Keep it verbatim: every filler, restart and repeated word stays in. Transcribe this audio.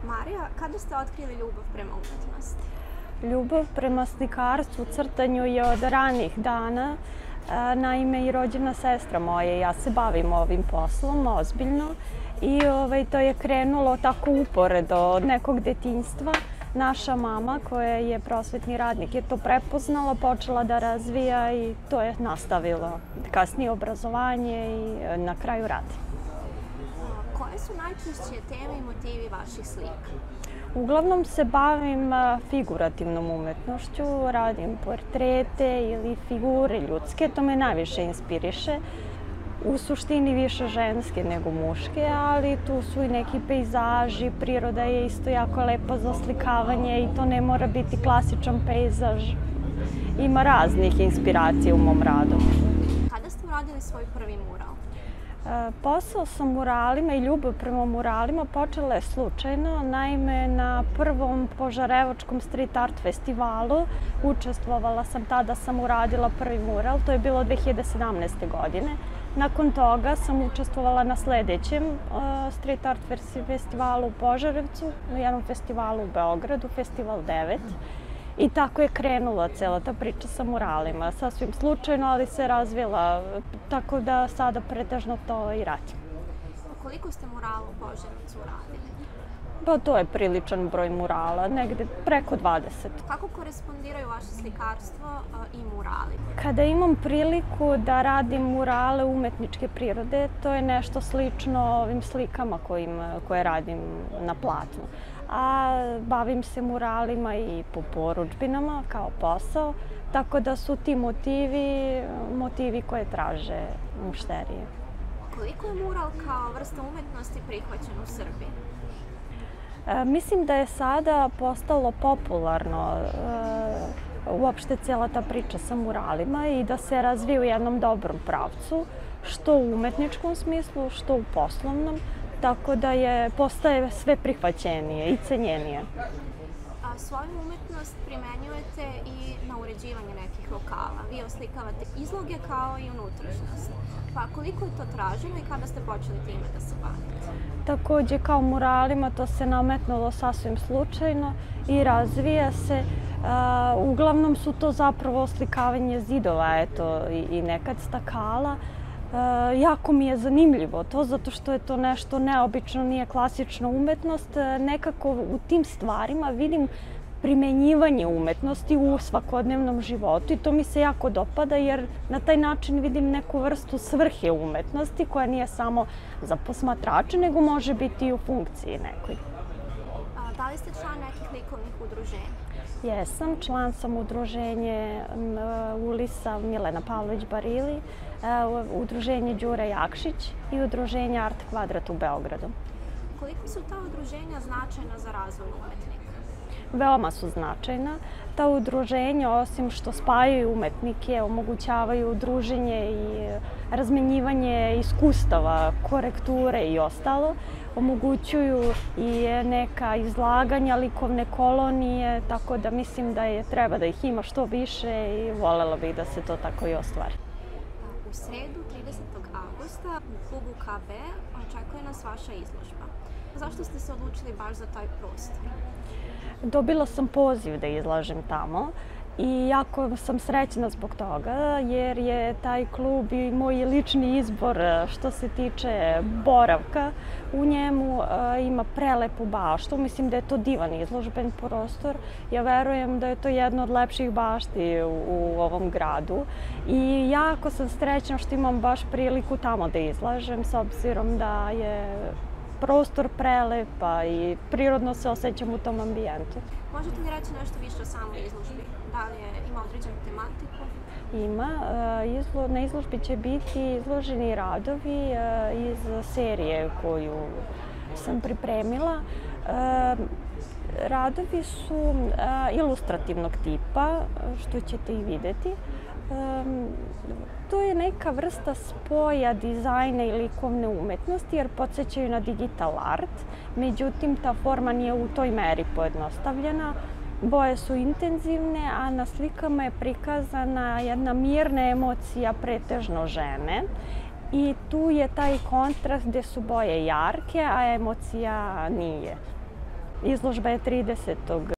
Marija, kada ste otkrili ljubav prema umetnosti? Ljubav prema slikarstvu, crtanju je od ranih dana. Naime, i rođena sestra moja, ja se bavim ovim poslom ozbiljno i ovaj, to je krenulo tako uporedo od nekog detinjstva. Naša mama, koja je prosvetni radnik, je to prepoznala, počela da razvija i to je nastavilo kasnije obrazovanje i na kraju rad. Koje su najčešće teme i motivi vaših slika? Uglavnom se bavim figurativnom umetnošću, radim portrete ili figure ljudske, to me najviše inspiriše. U suštini više ženske nego muške, ali tu su i neki pejzaži, priroda je isto jako lepa za oslikavanje i to ne mora biti klasičan pejzaž. Ima raznih inspiracija u mom radu. Kada ste uradili svoj prvi mural? Posao sa muralima i ljubav prema muralima počela je slučajno. Naime, na prvom Požarevačkom street art festivalu učestvovala sam, tada sam uradila prvi mural, to je bilo dve hiljade sedamnaeste. godine. Nakon toga sam učestvovala na sledećem street art festivalu u Požarevcu, na jednom festivalu u Beogradu, Festival devet. I tako je krenula cela ta priča sa muralima, sasvim slučajno, ali se razvila, tako da sada pretežno to i radim. Koliko ste murala u Požarevcu uradili? Pa to je priličan broj murala, negde preko dvadeset. Kako korespondiraju vaše slikarstvo i murali? Kada imam priliku da radim murale umetničke prirode, to je nešto slično ovim slikama koje radim na platnu. A bavim se muralima i po porudžbinama kao posao, tako da su ti motivi, motivi koje traže mušterije. Koliko je mural kao vrsta umetnosti prihvaćen u Srbiji? Mislim da je sada postalo popularno uopšte cijela ta priča sa muralima i da se razvije u jednom dobrom pravcu, što u umetničkom smislu, što u poslovnom, tako da je postaje sve prihvaćenije i cenjenije. A svoju umetnost primenjujete i na uređivanje nekih lokala. Vi oslikavate izloge kao i unutrašnjost. Pa koliko je to traženo i kada ste počeli time da se bavite? Takođe, kao muralima, to se nametnulo sasvim slučajno i razvija se. Uglavnom su to zapravo oslikavanje zidova, eto, i nekad stakala. Jako mi je zanimljivo to, zato što je to nešto neobično, nije klasična umetnost. Nekako u tim stvarima vidim primenjivanje umetnosti u svakodnevnom životu i to mi se jako dopada jer na taj način vidim neku vrstu svrhe umetnosti koja nije samo za posmatrače, nego može biti i u funkciji nekoj. Da li ste član nekih likovnih udruženja? Jesam, član sam udruženje Ulisa Milena Pavlović-Barili, udruženje Đure Jakšić i udruženje Art Kvadrat u Beogradu. Koliko su ta udruženja značajna za razvoj umetnika? Veoma su značajna. Ta udruženja, osim što spajaju umetnike, omogućavaju druženje i razmenjivanje iskustava, korekture i ostalo, omogućuju i neka izlaganja, likovne kolonije, tako da mislim da je treba da ih ima što više i volela bih da se to tako i ostvari. U sredu, tridesetog avgusta, u klubu K B očekuje nas vaša izložba. Zašto ste se odlučili baš za taj prostor? Dobila sam poziv da izlažem tamo i jako sam srećna zbog toga jer je taj klub i moj lični izbor što se tiče boravka u njemu. Ima prelepu baštu, mislim da je to divan izložben prostor. Ja verujem da je to jedna od lepših bašti u ovom gradu i jako sam srećna što imam baš priliku tamo da izlažem s obzirom da je prostor prelepa i prirodno se osjećam u tom ambijentu. Možete li reći nešto više o samoj izložbi? Da li ima određenu tematiku? Ima. Na izložbi će biti izloženi radovi iz serije koju sam pripremila. Radovi su ilustrativnog tipa, što ćete i videti. To je neka vrsta spoja dizajna i likovne umetnosti jer podsjećaju na digital art, međutim ta forma nije u toj meri pojednostavljena. Boje su intenzivne, a na slikama je prikazana jedna mirna emocija, pretežno žene. I tu je taj kontrast gde su boje jarke, a emocija nije. Izložba je tridesetog